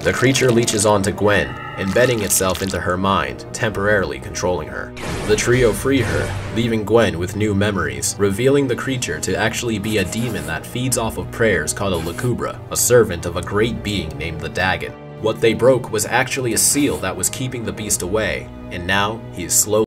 The creature leeches onto Gwen, embedding itself into her mind, temporarily controlling her. The trio free her, leaving Gwen with new memories, revealing the creature to actually be a demon that feeds off of prayers called a lucubra, a servant of a great being named the Dagon. What they broke was actually a seal that was keeping the beast away, and now he is slowly